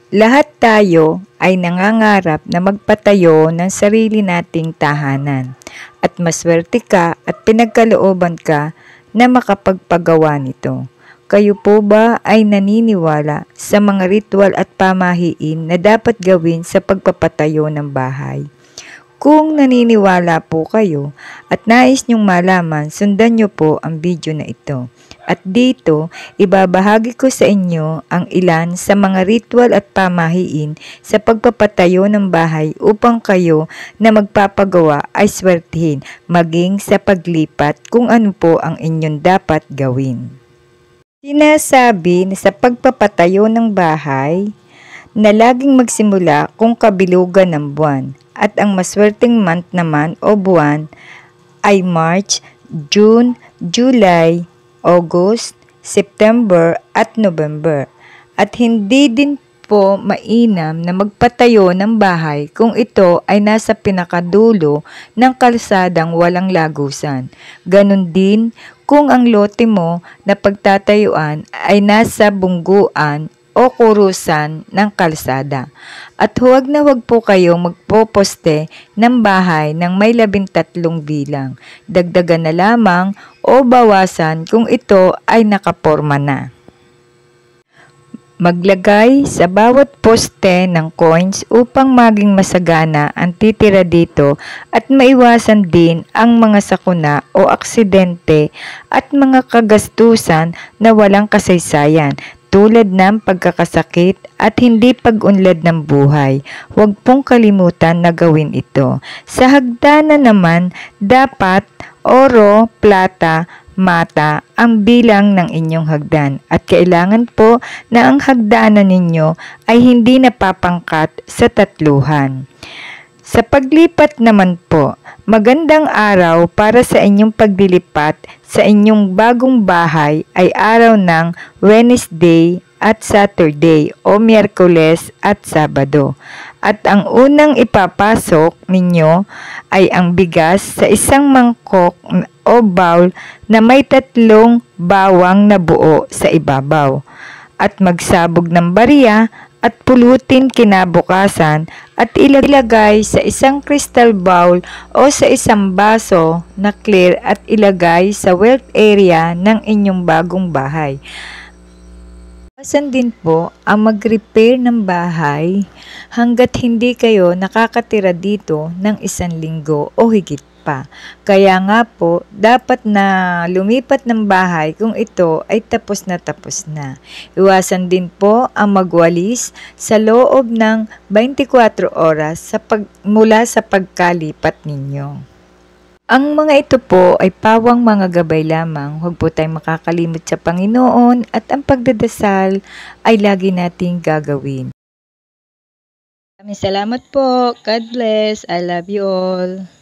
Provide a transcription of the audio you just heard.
Lahat tayo ay nangangarap na magpatayo ng sarili nating tahanan at maswerte ka at pinagkalooban ka na makapagpagawa nito. Kayo po ba ay naniniwala sa mga ritual at pamahiin na dapat gawin sa pagpapatayo ng bahay? Kung naniniwala po kayo at nais nyong malaman, sundan nyo po ang video na ito. At dito, ibabahagi ko sa inyo ang ilan sa mga ritual at pamahiin sa pagpapatayo ng bahay upang kayo na magpapagawa ay swertihin, maging sa paglipat kung ano po ang inyong dapat gawin. Sinasabi na sa pagpapatayo ng bahay na laging magsimula kung kabilugan ng buwan at ang maswerteng month naman o buwan ay March, June, July, August, September at November. At hindi din po mainam na magpatayo ng bahay kung ito ay nasa pinakadulo ng kalsadang walang lagusan. Ganon din kung ang lote mo na pagtatayuan ay nasa bungguan o kurusan ng kalsada. At huwag na huwag po kayong magpoposte ng bahay ng may 13 bilang. Dagdagan na lamang o bawasan kung ito ay nakaporma na. Maglagay sa bawat poste ng coins upang maging masagana ang titira dito at maiwasan din ang mga sakuna o aksidente at mga kagastusan na walang kasaysayan tulad ng pagkakasakit at hindi pag-unlad ng buhay. Huwag pong kalimutan na gawin ito. Sa hagdanan naman, dapat oro, plata, mata ang bilang ng inyong hagdan at kailangan po na ang hagdanan ninyo ay hindi napapangkat sa 3. Sa paglipat naman po, magandang araw para sa inyong paglilipat sa inyong bagong bahay ay araw ng Wednesday at Saturday o Miyerkules at Sabado. At ang unang ipapasok ninyo ay ang bigas sa isang mangkok o bowl na may 3 bawang na buo sa ibabaw. At magsabog ng barya at pulutin kinabukasan at ilagay sa isang crystal bowl o sa isang baso na clear at ilagay sa wealth area ng inyong bagong bahay. Iwasan din po ang mag-repair ng bahay hanggat hindi kayo nakakatira dito ng 1 linggo o higit pa. Kaya nga po, dapat na lumipat ng bahay kung ito ay tapos na tapos na. Iwasan din po ang magwalis sa loob ng 24 oras mula sa pagkalipat ninyo. Ang mga ito po ay pawang mga gabay lamang. Huwag po tayong makakalimot sa Panginoon at ang pagdadasal ay lagi nating gagawin. Maraming salamat po. God bless. I love you all.